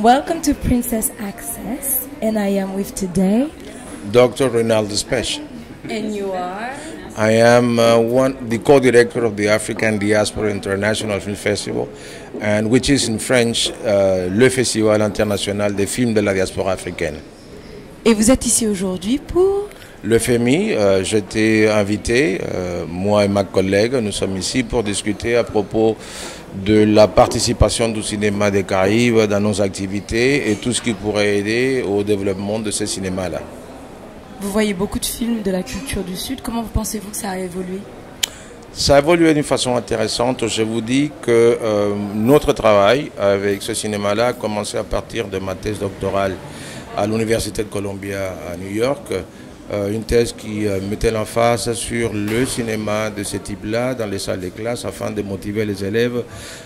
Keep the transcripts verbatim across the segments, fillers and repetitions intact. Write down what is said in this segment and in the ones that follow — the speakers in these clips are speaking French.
Welcome to Princess Access, and I am with today Doctor Reinaldo Spech. And you are? I am uh, one, the co-director of the African Diaspora International Film Festival, and which is in French uh, le Festival international des films de la diaspora africaine. Et vous êtes ici aujourd'hui pour? Le F M I, euh, j'étais invité, euh, moi et ma collègue, nous sommes ici pour discuter à propos de la participation du cinéma des Caraïbes dans nos activités et tout ce qui pourrait aider au développement de ce cinéma-là. Vous voyez beaucoup de films de la culture du Sud. Comment pensez-vous que ça a évolué? Ça a évolué d'une façon intéressante. Je vous dis que euh, notre travail avec ce cinéma-là a commencé à partir de ma thèse doctorale à l'Université de Columbia à New York. Euh, une thèse qui euh, mettait l'emphase sur le cinéma de ce type-là dans les salles de classe afin de motiver les élèves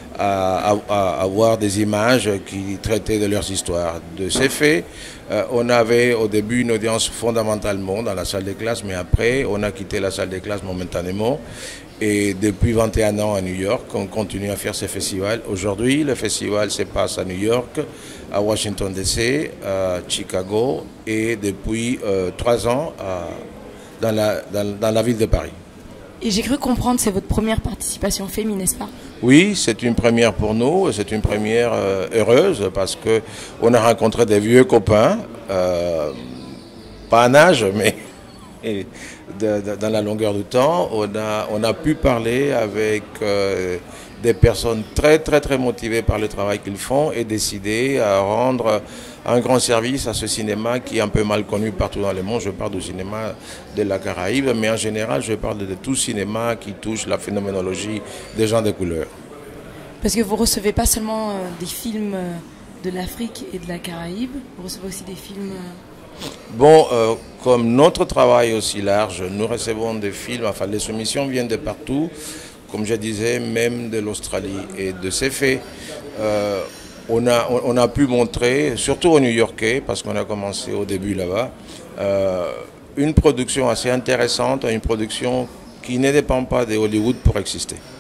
à, à, à voir des images qui traitaient de leurs histoires. De ces faits, euh, on avait au début une audience fondamentalement dans la salle de classe, mais après on a quitté la salle de classe momentanément. Et depuis vingt et un ans à New York, on continue à faire ce festival. Aujourd'hui, le festival se passe à New York, à Washington D C, à Chicago et depuis euh, trois ans à, dans, la, dans, dans la ville de Paris. Et j'ai cru comprendre que c'est votre première participation féminine, n'est-ce pas? Oui, c'est une première pour nous, c'est une première euh, heureuse parce qu'on a rencontré des vieux copains, euh, pas en âge, mais et de, de, dans la longueur du temps. On a, on a pu parler avec euh, des personnes très très très motivées par le travail qu'ils font et décider à rendre un grand service à ce cinéma qui est un peu mal connu partout dans le monde. Je parle du cinéma de la Caraïbe, mais en général je parle de tout cinéma qui touche la phénoménologie des gens de couleur. Parce que vous recevez pas seulement euh, des films euh, de l'Afrique et de la Caraïbe, vous recevez aussi des films... Euh... Bon, euh, comme notre travail est aussi large, nous recevons des films, enfin les soumissions viennent de partout, comme je disais, même de l'Australie. Et de ces faits, euh, on, a, on a pu montrer, surtout aux New-Yorkais, parce qu'on a commencé au début là-bas, euh, une production assez intéressante, une production qui ne dépend pas de Hollywood pour exister.